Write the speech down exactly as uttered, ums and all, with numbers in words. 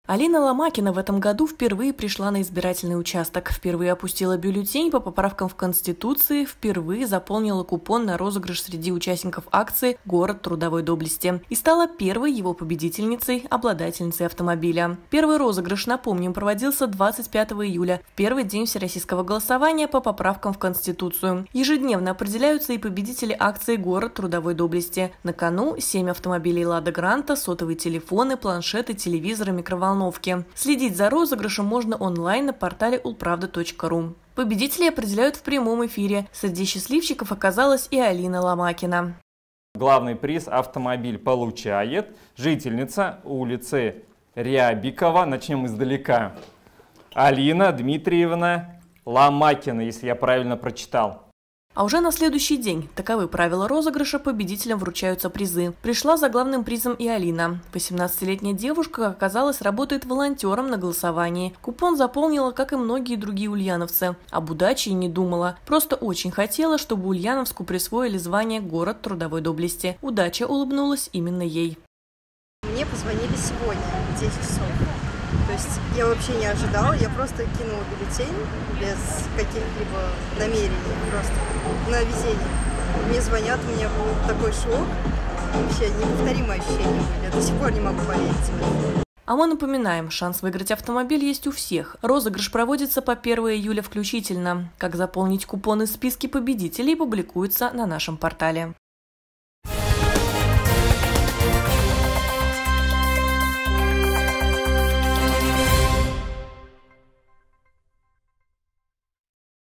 Алина Ломакина в этом году впервые пришла на избирательный участок, впервые опустила бюллетень по поправкам в Конституции, впервые заполнила купон на розыгрыш среди участников акции «Город трудовой доблести» и стала первой его победительницей, обладательницей автомобиля. Первый розыгрыш, напомним, проводился двадцать пятого июля, в первый день всероссийского голосования по поправкам в Конституцию. Ежедневно определяются и победители акции «Город трудовой доблести». На кону семь автомобилей «Лада Гранта», сотовые телефоны, планшеты, телевизоры, микроволновки. Следить за розыгрышем можно онлайн на портале улправда точка ру. Победителей определяют в прямом эфире. Среди счастливчиков оказалась и Алина Ломакина. Главный приз автомобиль получает жительница улицы Рябикова, начнем издалека, Алина Дмитриевна Ломакина, если я правильно прочитал. А уже на следующий день, таковы правила розыгрыша, победителям вручаются призы. Пришла за главным призом и Алина. восемнадцатилетняя девушка, как оказалось, работает волонтером на голосовании. Купон заполнила, как и многие другие ульяновцы. Об удаче и не думала. Просто очень хотела, чтобы Ульяновску присвоили звание «Город трудовой доблести». Удача улыбнулась именно ей. Мне позвонили сегодня в десять часов. То есть я вообще не ожидала, я просто кинула бюллетень без каких-либо намерений, просто на везение. Мне звонят, у меня был такой шок, вообще неповторимые ощущения были, я до сих пор не могу поверить в это. А мы напоминаем, шанс выиграть автомобиль есть у всех. Розыгрыш проводится по первого июля включительно. Как заполнить купоны в списке победителей, публикуется на нашем портале.